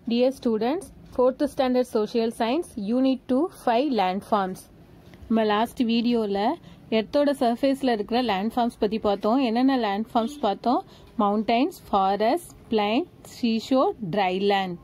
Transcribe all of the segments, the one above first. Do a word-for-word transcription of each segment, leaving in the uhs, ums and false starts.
Dear students, fourth standard social science, unit two, five landforms. நம்ம last videoல எர்த்தோட சர்ஃபேஸ்ல இருக்கிற landforms பத்தி பார்த்தோம். என்னென்ன landforms பார்த்தோம்? Mountains, forests, plain, seashore, dry land.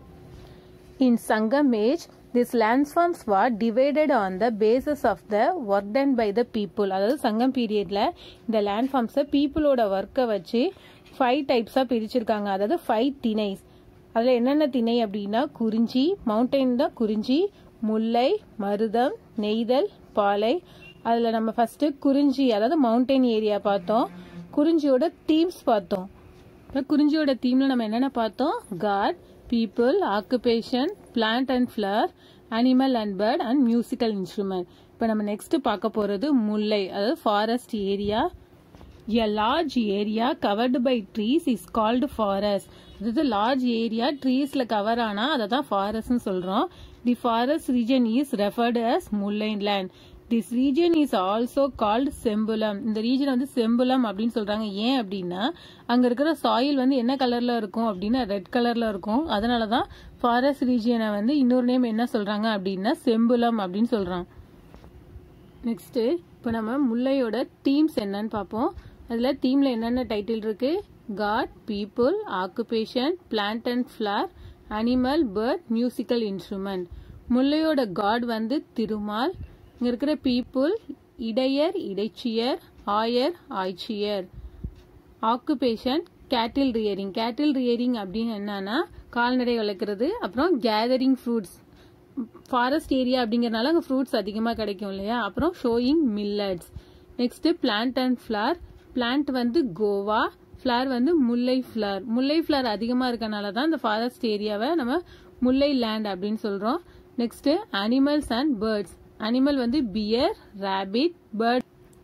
In Sangam age, these landforms were divided on the basis of the work done by the people. அதாவது சங்கம் பீரியட்ல இந்த landforms peopleோட ஒர்க்கை வச்சு five types பிரிச்சிருக்காங்க. அதாவது five திணைஸ். அதில் என்னென்ன திணை அப்படின்னா குறிஞ்சி, மவுண்டைன் தான் குறிஞ்சி, முல்லை, மருதம், நெய்தல், பாலை. அதில் நம்ம ஃபர்ஸ்ட் குறிஞ்சி அதாவது மவுண்டைன் ஏரியா பார்த்தோம். குறிஞ்சியோட தீம்ஸ் பார்த்தோம். இப்போ குறிஞ்சியோட தீம்ல நம்ம என்னென்ன பார்த்தோம்? God, people, occupation, plant and flower, animal and bird and musical instrument. இப்போ நம்ம நெக்ஸ்ட் பார்க்க போறது முல்லை அதாவது forest area. A large area covered by trees is called forest. அதாவது large area treesல கவர் ஆனா அததான் forest னு சொல்றோம். The forest region is referred as Mullai land. This region is also called செம்புலம். இந்த ரீஜன் வந்து செம்புலம் அப்படின்னு சொல்றாங்க. ஏன் அப்படின்னா அங்க இருக்கிற சாயில் வந்து என்ன கலர்ல இருக்கும் அப்படின்னா ரெட் கலர்ல இருக்கும். அதனாலதான் ஃபாரஸ்ட் ரீஜியனை வந்து இன்னொரு நேம் என்ன சொல்றாங்க அப்படின்னா செம்புலம் அப்படின்னு சொல்றாங்க. நெக்ஸ்ட் இப்போ நம்ம முல்லையோட தீம்ஸ் என்னன்னு பார்ப்போம். அதில் தீமில் என்னென்ன டைட்டில் இருக்கு? God, people, occupation, plant and flower, animal, bird, musical instrument. முல்லையோட காட் வந்து திருமால். இங்கே இருக்கிற பீப்புள் இடையர், இடைச்சியர், ஆயர், ஆய்ச்சியர். Occupation cattle rearing. Cattle rearing அப்படின்னு என்னன்னா கால்நடை வளர்க்குறது. அப்புறம் கேதரிங் ஃப்ரூட்ஸ். ஃபாரஸ்ட் ஏரியா அப்படிங்கறதுனால அங்கே ஃப்ரூட்ஸ் அதிகமாக கிடைக்கும் இல்லையா. அப்புறம் sowing millets. Next plant and flower. Plant வந்து கோவா, ஃபிளவர் வந்து முல்லை ஃபிளவர். முல்லை ஃபிளவர் அதிகமா இருக்கனால தான் இந்த ஃபாரஸ்ட் ஏரியாவை நம்ம முல்லை லேண்ட் அப்படின்னு சொல்றோம். Next animals and birds. Animal வந்து bear, rabbit, bird,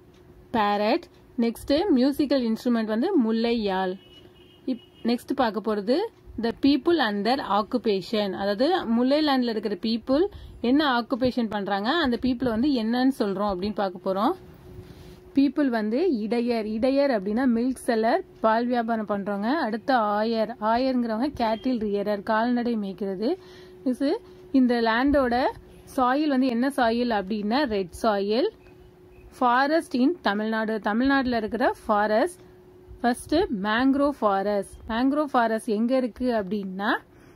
parrot. Next musical instrument வந்து முல்லை யாழ். நெக்ஸ்ட் பார்க்க போறது the people and their occupation. அதாவது முல்லை லேண்ட்ல இருக்கிற பீப்புள் என்ன ஆக்குபேஷன் பண்றாங்க, அந்த பீப்புள் வந்து என்னன்னு சொல்றோம் அப்படின்னு பார்க்க போறோம். பீப்புள் வந்து இடையர். இடையர் அப்படின்னா மில்க் செல்லர், பால் வியாபாரம் பண்றவங்க. அடுத்து ஆயர். ஆயர்ங்கிறவங்க கேட்டில் ரியரர், கால்நடை மேய்க்கிறது. இந்த லேண்டோட சாயில் வந்து என்ன சாயில் அப்படின்னா red soil. Forest in Tamil Nadu. தமிழ்நாட்டில் இருக்கிற forest first mangrove forest. Mangrove forest எங்க இருக்கு அப்படின்னா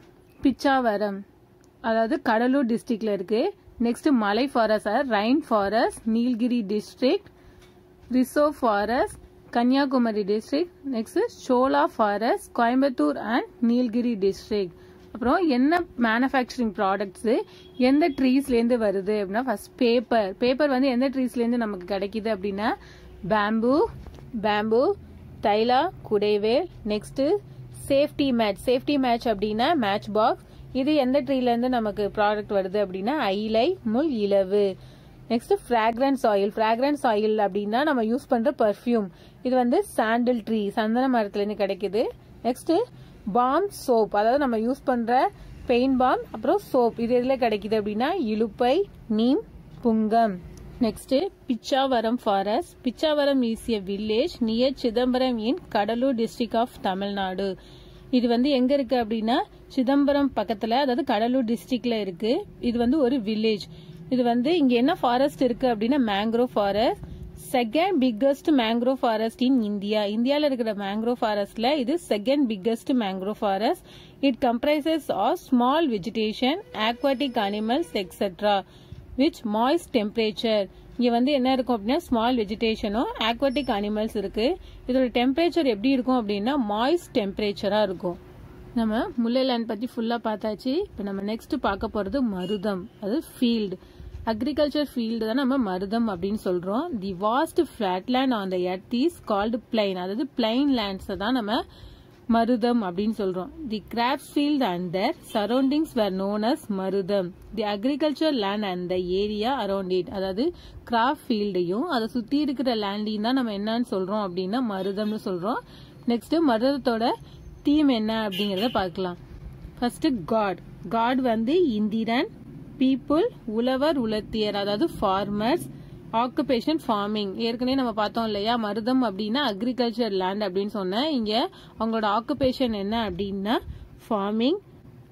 பிச்சாவரம் அதாவது கடலூர் டிஸ்ட்ரிக்ட்ல இருக்கு. நெக்ஸ்ட் மலை forest rain forest Nilgiri district. Reserve forest Kanniyakumari district. Next shola forest Coimbatore and Nilgiri district. அப்புறம் என்ன மேனுஃபேக்சரிங் ப்ராடக்ட்ஸ் எந்த ட்ரீஸ்ல இருந்து வருது அப்படின்னா ஃபர்ஸ்ட் பேப்பர். பேப்பர் வந்து எந்த ட்ரீஸ்ல இருந்து நமக்கு கிடைக்குது அப்படின்னா பேம்பு, பேம்பு, தைலா, குடைவேல். Next safety match. Safety match அப்படின்னா மேட்ச் பாக்ஸ். இது எந்த ட்ரீல இருந்து நமக்கு ப்ராடக்ட் வருது அப்படின்னா ஐலை, முள், இலவு. Next fragrance oil. Fragrance oil அப்படின்னா நம்ம யூஸ் பண்ற பர்ஃபியூம். இது வந்து சாண்டில் ட்ரீ, சந்தன மரத்துல இருந்து கிடைக்குது. Next balm, soap. அதாவது நம்ம யூஸ் பண்ற பெயிண்ட் பாம் அப்புறம் சோப் இது எதுல கிடைக்குது அப்படின்னா இலுப்பை, நீம், புங்கம். Next Pichavaram forest. Pichavaram is a village near Chidambaram in Cuddalore district of Tamil Nadu. இது வந்து எங்க இருக்கு அப்படின்னா சிதம்பரம் பக்கத்துல அதாவது கடலூர் டிஸ்ட்ரிக்ட்ல இருக்கு. இது வந்து ஒரு வில்லேஜ். இது வந்து இங்க என்ன ஃபாரஸ்ட் இருக்கு அப்படின்னா mangrove forest. Second biggest mangrove forest in India. இந்தியால இருக்கிற மேங்க்ரோவ் ஃபாரஸ்ட்ல இது second biggest mangrove forest. It comprises of small vegetation, aquatic animals etcetera which moist temperature. இங்க வந்து என்ன இருக்கும் அப்படின்னா ஸ்மால் வெஜிடேஷனும் aquatic அனிமல்ஸ் இருக்கு. இதோட டெம்பரேச்சர் எப்படி இருக்கும் அப்படின்னா மாய்ஸ்ட் டெம்பரேச்சரா இருக்கும். நம்ம முல்லை லேண்ட் பத்தி ஃபுல்லா பார்த்தாச்சு. இப்போ நம்ம நெக்ஸ்ட் பார்க்க போறது மருதம். அது ஃபீல்டு, அக்ரிகல்ச்சர் ஃபீல்டு தான் நம்ம மருதம் அப்படின்னு சொல்றோம். The vast flat land on the earth is called plain. அதாவது பிளைன் லேண்ட்ஸ் தான் நம்ம மருதம் அப்படின்னு சொல்றோம். The crops field and their surroundings where known as Marutham. The agriculture land and the area around it. அதாவது கிராப் ஃபீல்டையும் அதை சுத்தி இருக்கிற லேண்டையும் தான் நம்ம என்னன்னு சொல்றோம் அப்படின்னா மருதம்னு சொல்றோம். நெக்ஸ்ட் மருதத்தோட தீம் என்ன அப்படிங்கறத பார்க்கலாம். First God. காட் வந்து இந்திரன். பீப்புள் உழவர், உலத்தியர் அதாவது ஃபார்மர்ஸ். Occupation farming. ஏற்கனவே நம்ம பார்த்தோம் இல்லையா மருதம் அப்படின்னா அக்ரிகல்ச்சர் லேண்ட் அப்படின்னு சொன்னேன். இங்க அவங்களோட ஆக்குபேஷன் என்ன அப்படின்னா ஃபார்மிங்.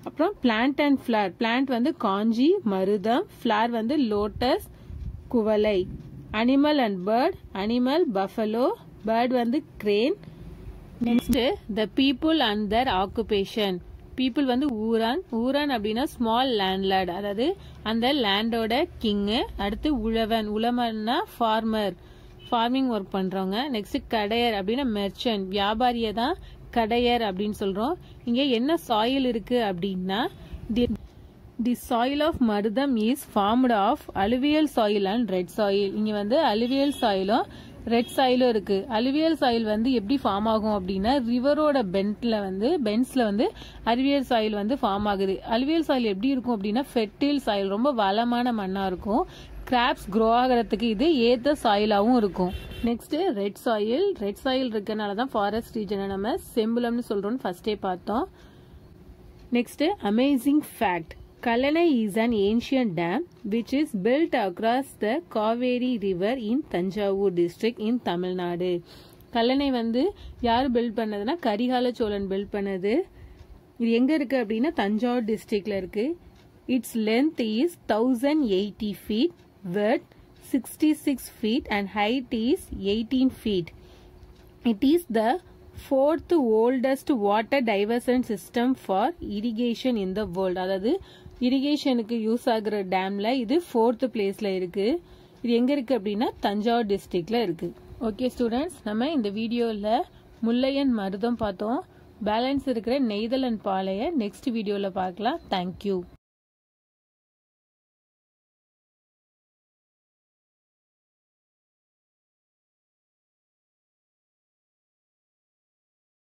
அப்புறம் பிளான்ட் அண்ட் ஃபிளார். பிளான்ட் வந்து காஞ்சி, மருதம். ஃபிளார் வந்து லோட்டஸ், குவளை. Animal and bird. Animal buffalo, bird வந்து crane. Next the people and their occupation. People வந்து ஊரான். ஊரான் அப்படின்னா ஸ்மால் லேண்ட்லார்ட், அதாவது அந்த லேண்டோட கிங்கு. அடுத்து உழவன். உழவன்னா ஃபார்மர், ஃபார்மிங் ஒர்க் பண்றவங்க. நெக்ஸ்ட் கடையர் அப்படின்னா மெர்ச்சன்ட், வியாபாரியை தான் கடையர் அப்படின்னு சொல்றோம். இங்க என்ன சாயில் இருக்கு அப்படின்னா the soil of Marutham is formed of alluvial soil and red soil. இங்க வந்து அலுவியல் சாயிலும் ரெட் சாயிலும் இருக்கு. அலுவியல் சாயில் வந்து எப்படி ஃபார்ம் ஆகும் அப்படின்னா ரிவரோட பெண்ட்ல வந்து பென்ஸ்ல வந்து அலுவியல் சாயில் வந்து ஃபார்ம் ஆகுது. அலுவியல் சாயில் எப்படி இருக்கும் அப்படின்னா ஃபெர்டைல் சாயில், ரொம்ப வளமான மண்ணா இருக்கும். கிராப்ஸ் க்ரோ ஆகிறதுக்கு இது ஏத்த சாயிலாவும் இருக்கும். Next red soil. Red soil இருக்கனால தான் ஃபாரஸ்ட் ரீஜனை நம்ம செம்புலம்னு சொல்றோம்னு ஃபர்ஸ்டே பார்த்தோம். Next amazing fact. Kallanai is an ancient dam which is built across the Kaveri river in Tanjavur district in Tamil Nadu. Kallanai வந்து யார் பில்ட் பண்ணதுன்னா கரிகால சோழன் பில்ட் பண்ணது. இது எங்க இருக்கு அப்படின்னா தஞ்சாவூர் டிஸ்ட்ரிக்ட்ல இருக்கு. Its length is thousand eighty feet, width sixty six feet and height is eighteen feet. It is the fourth oldest water diversion system for irrigation in the world. அதாவது இரிகேஷனுக்கு யூஸ் ஆகுற டேம்ல இது ஃபோர்த் பிளேஸ்ல இருக்கு. இது எங்க இருக்கு அப்படின்னா தஞ்சாவூர் டிஸ்ட்ரிக்ட்ல இருக்கு. ஓகே ஸ்டூடெண்ட்ஸ், நம்ம இந்த வீடியோல முல்லையன் மருதம் பார்த்தோம். பேலன்ஸ் இருக்கிற நெய்தல் அண்ட் பாளைய நெக்ஸ்ட் வீடியோல பார்க்கலாம். தேங்க்யூ.